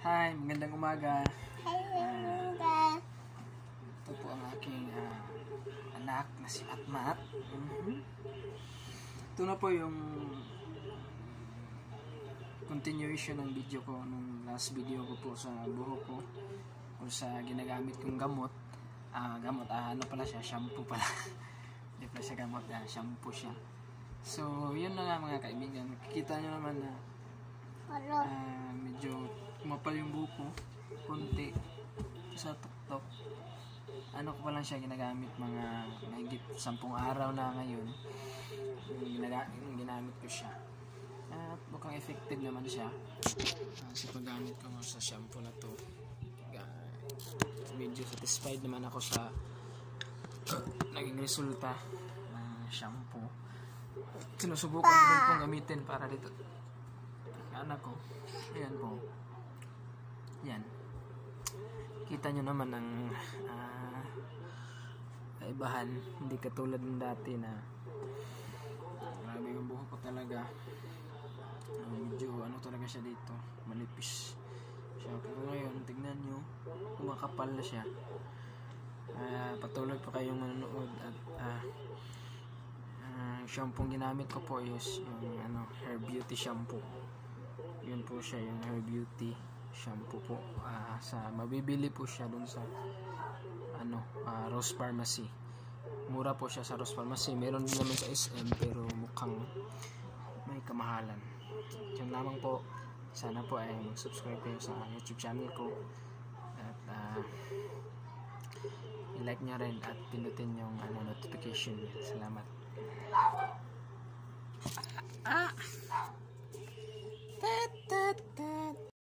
Hi, magandang umaga. Hello. Ito po ang aking anak na si Atmat. Ito na po yung continuation ng video ko, nung last video ko po sa buhok ko, kung sa ginagamit kong gamot. Ano pala siya, shampoo pala. Hindi pala siya gamot, shampoo siya. So, yun na nga mga kaibigan. Kita nyo naman na medyo kumapal yung buhok ko, konti sa tuktok. Ano ko pa lang siya ginagamit, mga mahigit 10 araw na ngayon yung ginamit ko siya, at mukhang effective naman siya sa paggamit ko sa shampoo na to. Medyo satisfied naman ako sa naging resulta ng shampoo. Sinusubukan ko rin pong gamitin para dito anak ko. Ayan po, yan, kita nyo naman ang kaibahan. Hindi katulad ng dati na grabe yung buhok ko talaga. Medyo talaga siya dito, manipis siya. Pero ngayon, tignan nyo, kumakapal na siya. Patuloy pa kayong manonood. At shampoo ginamit ko po is yung Hair Beauty shampoo. Yun po siya, yung Hair Beauty shampoo po. Mabibili po siya dun sa Rose Pharmacy. Mura po siya sa Rose Pharmacy. Meron din naman sa SM, pero mukhang may kamahalan. Yun lamang po. Sana po ay mag-subscribe kayo sa YouTube channel ko. At i-like nyo rin at pinutin yung notification. Salamat.